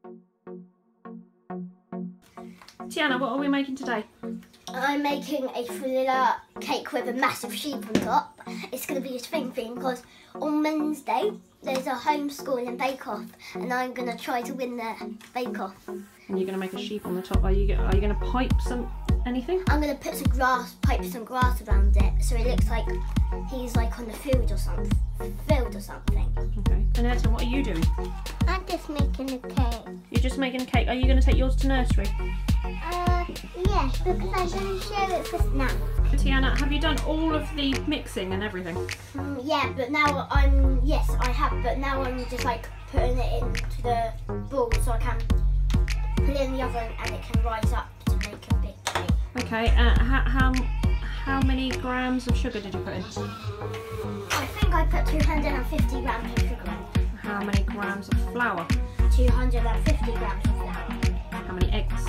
Tianna, what are we making today? I'm making a vanilla cake with a massive sheep on top. It's going to be a swing thing because on Wednesday there's a homeschooling bake-off and I'm going to try to win the bake-off. And you're going to make a sheep on the top. Are you going to pipe anything? I'm going to put pipe some grass around it so it looks like he's like on the field or something. Okay. And Ayrton, what are you doing? I'm just making a cake. You're just making a cake. Are you going to take yours to nursery? Yes, because I'm going to share it for snacks. Tianna, have you done all of the mixing and everything? Yeah, but now yes, I have, but now I'm just like putting it into the bowl so I can put it in the oven and it can rise up to make a big cake. Okay, how many grams of sugar did you put in? I think I put 250 grams of sugar in. How many grams of flour? 250 grams of flour. How many eggs?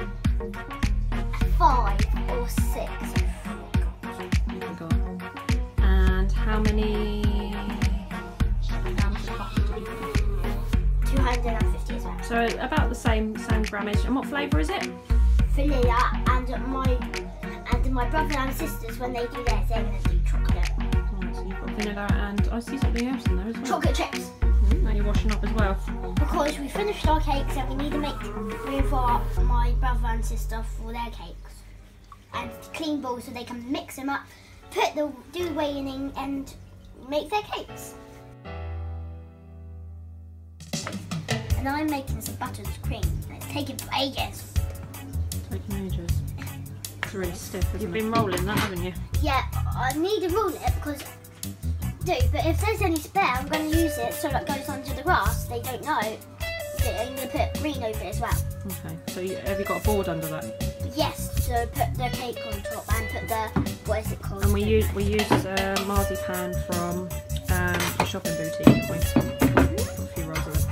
5 or 6. And how many grams of butter did you put in? 250 as well. So about the same grammage. And what flavour is it? Vanilla, and my brother and sisters, when they do theirs, they're going to do chocolate. Right, so you've got vanilla and I see something else in there as well. Chocolate chips. Now you're washing up as well. Because we finished our cakes and we need to make room for my brother and sister for their cakes. And clean bowls so they can mix them up, do weighing and make their cakes. And I'm making some buttered cream and it's taking ages. Taking ages. It's really stiff. You've been rolling that, haven't you? Yeah, I need to roll it because but if there's any spare, I'm going to use it so it goes under the grass. They don't know. So I'm going to put green over it as well. Okay. So have you got a board under that? Yes. So put the cake on top and put the what is it called? And we use marzipan from a shopping boutique, didn't we? A few rolls of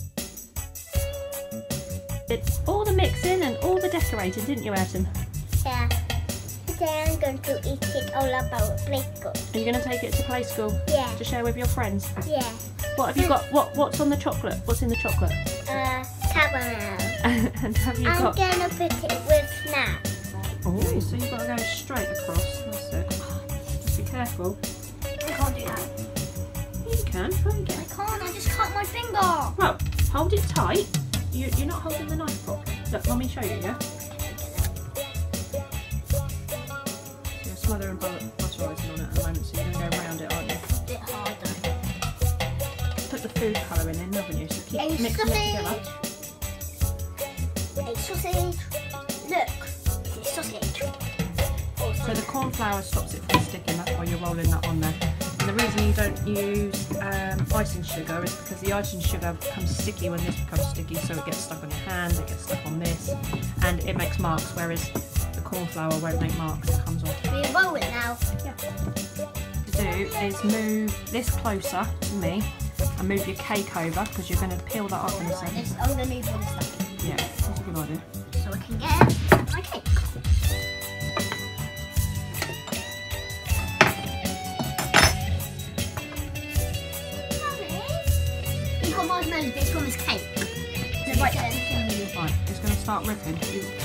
it. Did all the mixing and all the decorating, didn't you, Ayrton? Yeah. Today I'm going to eat it all about play school. Are you going to take it to play school? Yeah. To share with your friends? Yeah. What have you got? What's on the chocolate? What's in the chocolate? Caramel. And have you got? I'm going to put it with snacks. Oh, so you've got to go straight across. That's it. Just be careful. I can't do that. You can. Try again. I can't. I just cut my finger. Well, hold it tight. You're not holding the knife properly. Look, let me show you, yeah? Smothering butter icing on it at the moment, so you're going to go around it, aren't you? It's a bit hard though. Put the food colouring in, haven't you? So keep mixing it together. A sausage. Look, it's sausage. So the corn flour stops it from sticking, that's why you're rolling that on there. And the reason you don't use icing sugar is because the icing sugar becomes sticky when this becomes sticky, so it gets stuck on your hand, it gets stuck on this, and it makes marks, whereas the corn flour won't make marks, it comes off. We roll it now. Yeah. What to do is move this closer to me and move your cake over because you're going to peel that up in a second. I'm going to move all this stuff. Yeah, that's a good idea. So I can get my cake. You've got marshmallows, but it's on this cake. Right, it's going to start ripping.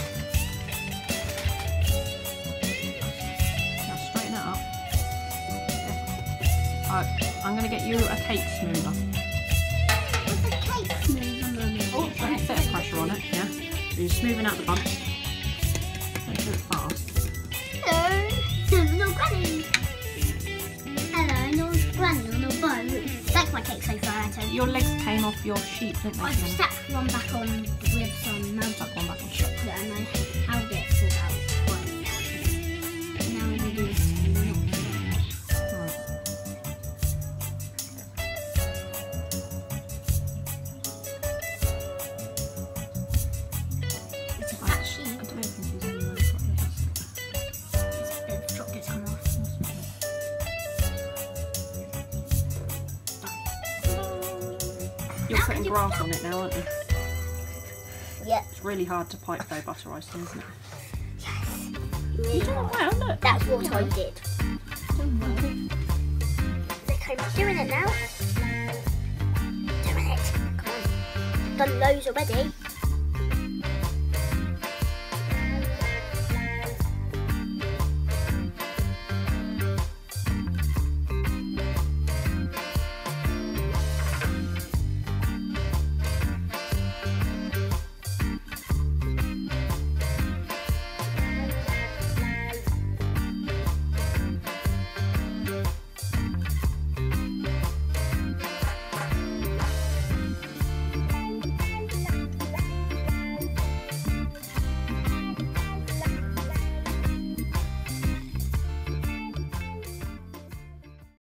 I'm going to get you a cake smoother. What's a cake smoother? Oh, put a bit of pressure on it, yeah? So you're smoothing out the bumps. Don't do it fast. Hello, no granny. Hello, no granny, no bone. That's my cake so far, Ayrton. Your legs came off your sheep, didn't they? I stuck one back on with some magic one back on chocolate and I held it for about 5 minutes. Now I'm going to do this. You're putting grass on it now, aren't you? Yeah. It's really hard to pipe though, butter icing, isn't it? Yes. You're doing well, look. That's what I did. Look, I'm doing it now. Doing it. Come on. done loads already.